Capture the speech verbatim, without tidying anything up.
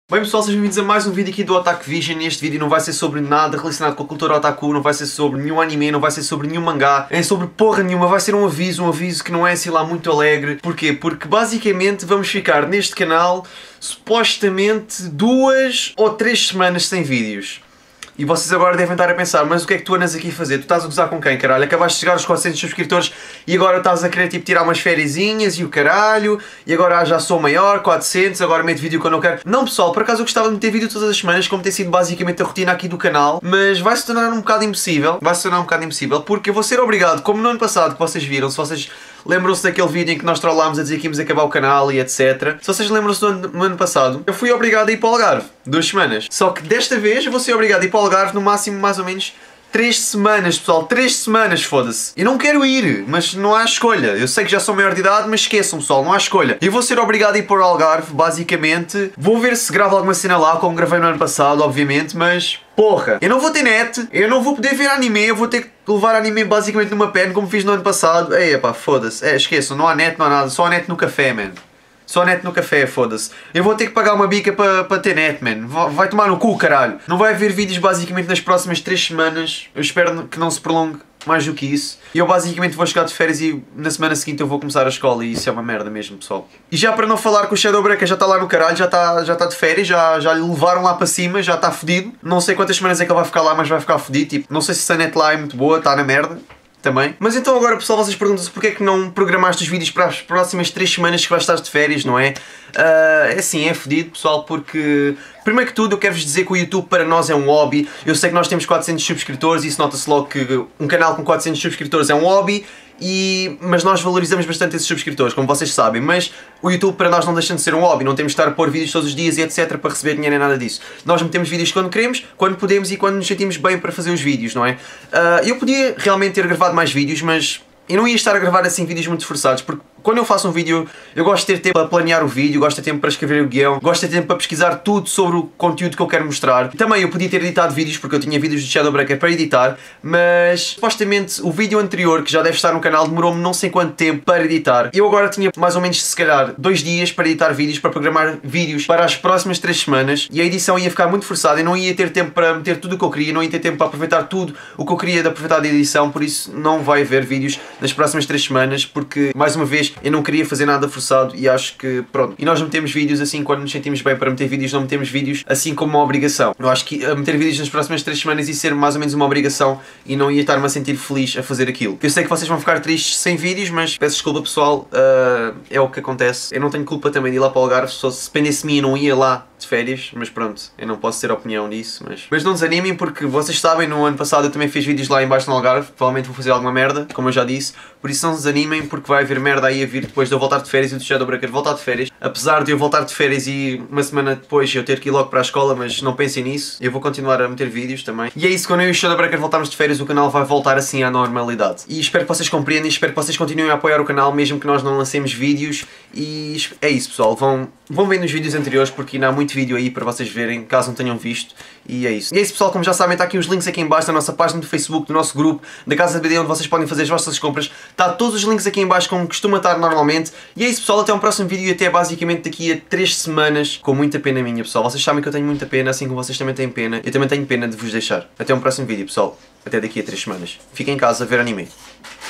Bem pessoal, sejam bem-vindos a mais um vídeo aqui do Otaku Vision. Este vídeo não vai ser sobre nada relacionado com a cultura otaku, não vai ser sobre nenhum anime, não vai ser sobre nenhum mangá, é sobre porra nenhuma, vai ser um aviso, um aviso que não é assim lá muito alegre. Porquê? Porque basicamente vamos ficar neste canal supostamente duas ou três semanas sem vídeos. E vocês agora devem estar a pensar, mas o que é que tu andas aqui a fazer? Tu estás a gozar com quem, caralho? Acabaste de chegar aos quatrocentos subscritores e agora estás a querer tipo tirar umas fériasinhas e o caralho, e agora ah, já sou maior, quatrocentos, agora meto vídeo quando eu quero. Não pessoal, por acaso eu gostava de meter vídeo todas as semanas, como tem sido basicamente a rotina aqui do canal, mas vai se tornar um bocado impossível, vai se tornar um bocado impossível, porque eu vou ser obrigado, como no ano passado que vocês viram, se vocês lembram-se daquele vídeo em que nós trollámos a dizer que íamos acabar o canal e etcétera. Se vocês lembram-se do ano, no ano passado, eu fui obrigado a ir para o Algarve, duas semanas. Só que desta vez eu vou ser obrigado a ir para o Algarve no máximo mais ou menos três semanas, pessoal. três semanas, foda-se. Eu não quero ir, mas não há escolha. Eu sei que já sou maior de idade, mas esqueçam, pessoal, não há escolha. Eu vou ser obrigado a ir para o Algarve, basicamente. Vou ver se gravo alguma cena lá, como gravei no ano passado, obviamente, mas... porra, eu não vou ter net, eu não vou poder ver anime, eu vou ter que levar anime basicamente numa pen, como fiz no ano passado. Ei, pá, foda-se. É, esqueçam, não há net, não há nada, só há net no café, man. Só net no café, foda-se. Eu vou ter que pagar uma bica para pa ter net, man. Vai tomar no cu, caralho. Não vai haver vídeos basicamente nas próximas três semanas. Eu espero que não se prolongue mais do que isso. E eu basicamente vou chegar de férias e na semana seguinte eu vou começar a escola e isso é uma merda mesmo, pessoal. E já para não falar que o Shadowbreaker já está lá no caralho, já está já tá de férias, já, já lhe levaram lá para cima, já está fodido. Não sei quantas semanas é que ele vai ficar lá, mas vai ficar fodido. Tipo, não sei se a net lá é muito boa, está na merda. Também. Mas então agora pessoal, vocês perguntam-se porque é que não programaste os vídeos para as próximas três semanas que vais estar de férias, não é? Uh, é assim, é fedido pessoal, porque primeiro que tudo eu quero-vos dizer que o YouTube para nós é um hobby. Eu sei que nós temos quatrocentos subscritores e isso nota-se logo que um canal com quatrocentos subscritores é um hobby. E... mas nós valorizamos bastante esses subscritores, como vocês sabem, mas o YouTube para nós não deixa de ser um hobby, não temos de estar a pôr vídeos todos os dias e etcétera para receber dinheiro nem nada disso. Nós metemos vídeos quando queremos, quando podemos e quando nos sentimos bem para fazer os vídeos, não é? Uh, eu podia realmente ter gravado mais vídeos, mas eu não ia estar a gravar assim vídeos muito forçados, porque quando eu faço um vídeo, eu gosto de ter tempo para planear o vídeo, gosto de ter tempo para escrever o guião, gosto de ter tempo para pesquisar tudo sobre o conteúdo que eu quero mostrar. Também eu podia ter editado vídeos, porque eu tinha vídeos de Shadowbreaker para editar, mas supostamente o vídeo anterior, que já deve estar no canal, demorou-me não sei quanto tempo para editar. Eu agora tinha mais ou menos, se calhar, dois dias para editar vídeos, para programar vídeos para as próximas três semanas, e a edição ia ficar muito forçada, eu não ia ter tempo para meter tudo o que eu queria, não ia ter tempo para aproveitar tudo o que eu queria de aproveitar da edição, por isso não vai haver vídeos nas próximas três semanas, porque, mais uma vez, eu não queria fazer nada forçado e acho que, pronto. E nós metemos vídeos assim quando nos sentimos bem para meter vídeos, não metemos vídeos assim como uma obrigação. Eu acho que a meter vídeos nas próximas três semanas ia ser mais ou menos uma obrigação e não ia estar-me a sentir feliz a fazer aquilo. Eu sei que vocês vão ficar tristes sem vídeos, mas peço desculpa pessoal, uh, é o que acontece. Eu não tenho culpa também de ir lá para o Algarve, só se dependesse de mim eu não ia lá de férias, mas pronto, eu não posso ter opinião disso, mas... mas não desanimem porque vocês sabem, no ano passado eu também fiz vídeos lá em baixo no Algarve, provavelmente vou fazer alguma merda, como eu já disse, por isso não desanimem porque vai haver merda aí a vir depois de eu voltar de férias e do Shadowbreaker voltar de férias. Apesar de eu voltar de férias e uma semana depois eu ter que ir logo para a escola, mas não pensem nisso, eu vou continuar a meter vídeos também. E é isso, quando eu e o Shadowbreaker voltarmos de férias o canal vai voltar assim à normalidade. E espero que vocês compreendam, espero que vocês continuem a apoiar o canal mesmo que nós não lancemos vídeos e é isso pessoal, vão, vão ver nos vídeos anteriores porque ainda há muito vídeo aí para vocês verem, caso não tenham visto, e é isso. E é isso pessoal, como já sabem, está aqui os links aqui em baixo da nossa página do Facebook, do nosso grupo, da Casa de B D, onde vocês podem fazer as vossas compras, está todos os links aqui em baixo como costuma estar normalmente, e é isso pessoal, até um próximo vídeo e até basicamente daqui a três semanas, com muita pena minha pessoal, vocês sabem que eu tenho muita pena, assim como vocês também têm pena, eu também tenho pena de vos deixar. Até um próximo vídeo pessoal, até daqui a três semanas. Fiquem em casa a ver anime.